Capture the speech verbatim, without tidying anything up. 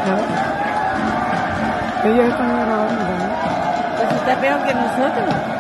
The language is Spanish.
Ellos están grabando también. Pues está peor que nosotros.